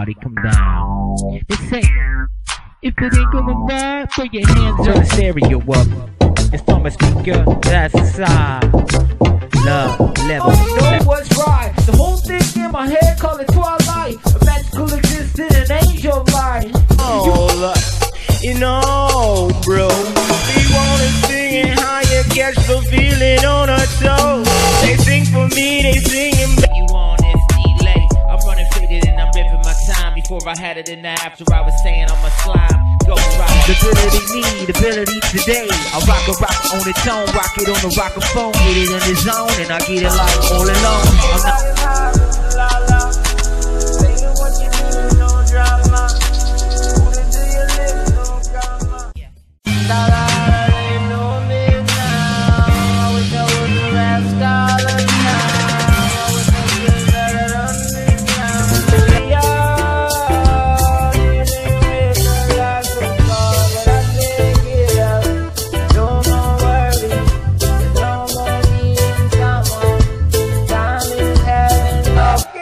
everybody come down. They say, if it ain't going right, put your hands on the stereo up. It's from a speaker, that's the side. Love, level. Know what's right. The whole thing in my head, call it twilight. A magical existence, an angel light. Oh, you know, bro. We wanna sing it how you catch the feeling on a toe. They sing for me, they singing. You on this delay? I'm running faded and I'm ripping my time. Before I had it in the after, I was saying I'm a slime. Go right. The ability today. I rock on the tone, rock it on the rockaphone, get it in the zone, and I get it like all alone. I'm not. Saying what you do, no drama. Put it to your lips, no drama. La la la, they know me now. I wish I was a rap scholar now. I wish I could let it underground. Yeah, you didn't make a life so far, but I take it out. No more worries, no more needing someone. Time is heaven.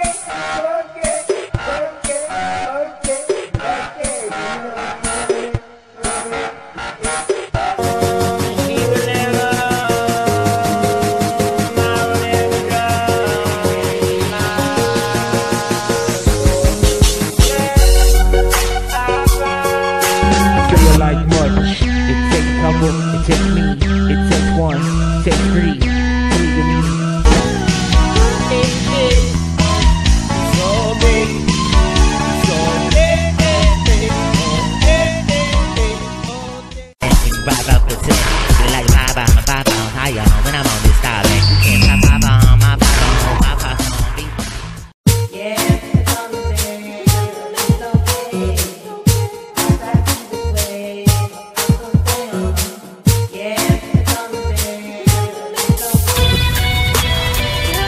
Feel like much. It takes couple, it takes me, it takes one, it takes three to me. Vibe up the tip, feel like vibe on my vibe on higher when I'm on this style. Like you can't pop on my vibe on my pop on beat. Yeah, it's on the day, it's okay. That's the way, yeah, it's on the day, it's okay. You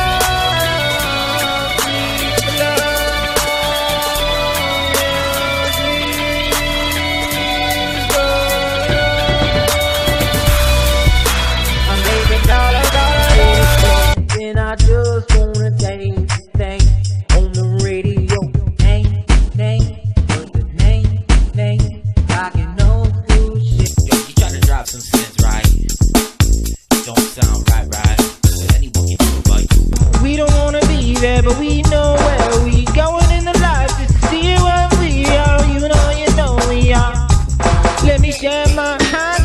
and I just wanna dance, dance on the radio. Name, what's the name, rockin' no cool shit. Yo, you try to drop some sense, right? Don't sound right. But anyone can do it but you. We don't wanna be there, but we know where we going in the life just to see where we are. You know we are. Let me share my high.